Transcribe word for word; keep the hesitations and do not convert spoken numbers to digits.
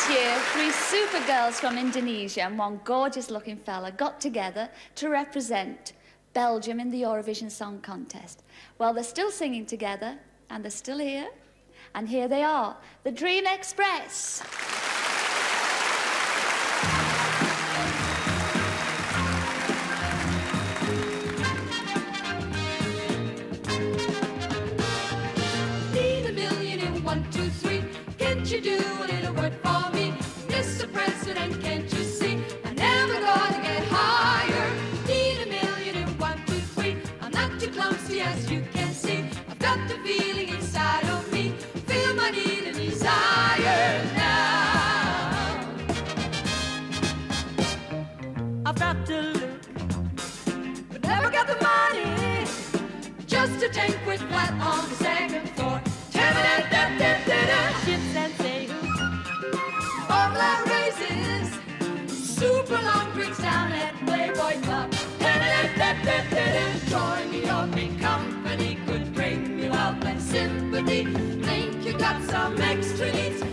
This year, three super girls from Indonesia and one gorgeous-looking fella got together to represent Belgium in the Eurovision Song Contest. Well, they're still singing together, and they're still here. And here they are, the Dream Express. Need a million in one, two, three. Can't you do a little word for me? Mister President, can't you see? I'm never gonna get higher. Need a million in one, two, three. I'm not too clumsy as you can see. I've got the feeling inside of me. Feel my need and desire now. I've got the look, but never got the money. Just a tank with flat on the second floor. Ships and sails, farmland races, super long drinks down at Playboy Club. Join me up in company, could bring me love and sympathy. Think you got some extra needs?